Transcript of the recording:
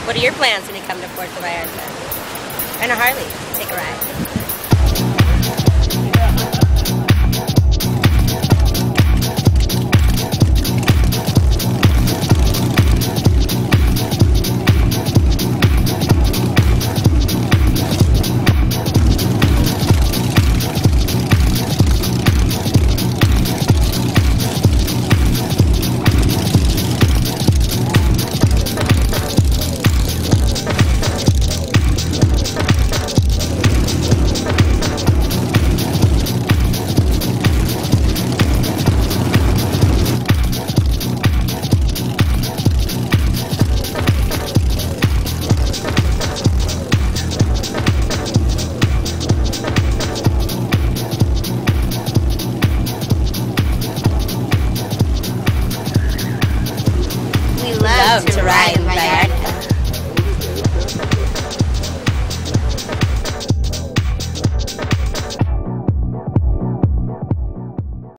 What are your plans when you come to Puerto Vallarta? And a Harley. Take a ride.